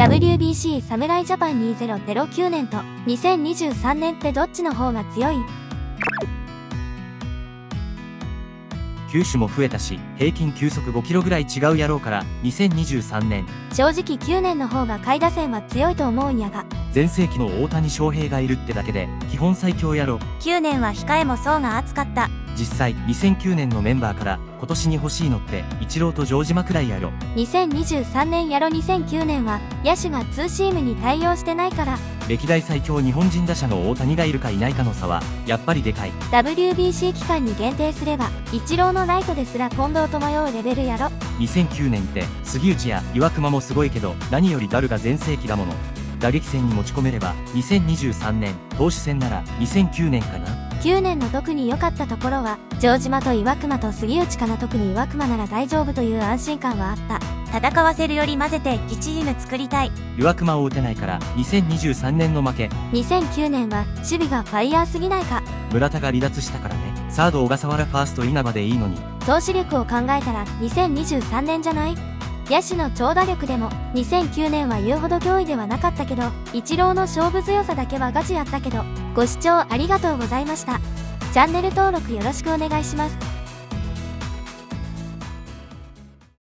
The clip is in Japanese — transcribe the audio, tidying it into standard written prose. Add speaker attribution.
Speaker 1: WBC 侍ジャパン2009年と2023年ってどっちの方が強い？
Speaker 2: 球種も増えたし、平均球速5キロぐらい違うやろうから2023年。
Speaker 1: 正直9年の方が下位打線は強いと思うんやが。
Speaker 2: 全盛期の大谷翔平がいるってだけで基本最強やろ。
Speaker 3: 9年は控えも層が厚かった。
Speaker 2: 実際2009年のメンバーから今年に欲しいのってイチローと城島くらいやろ。
Speaker 1: 2023年やろ。2009年は野手がツーシームに対応してないから。
Speaker 2: 歴代最強日本人打者の大谷がいるかいないかの差はやっぱりでかい。
Speaker 1: WBC 期間に限定すればイチローのライトですら近藤と迷うレベルやろ。
Speaker 2: 2009年って杉内や岩隈もすごいけど何よりガルが全盛期だもの。打撃戦に持ち込めれば2023年、投手戦なら2009年かな。
Speaker 1: 9年の特に良かったところは城島と岩隈と杉内かな。特に岩隈なら大丈夫という安心感はあった。
Speaker 3: 戦わせるより混ぜて1チーム作りたい。
Speaker 2: 岩隈を打てないから2023年の負け。
Speaker 1: 2009年は守備がファイヤーすぎないか。
Speaker 2: 村田が離脱したからね。サード小笠原、ファースト稲葉でいいのに。
Speaker 1: 投手力を考えたら2023年じゃない？野手の長打力でも2009年は言うほど脅威ではなかったけど、イチローの勝負強さだけはガチやったけど。ご視聴ありがとうございました。チャンネル登録よろしくお願いします。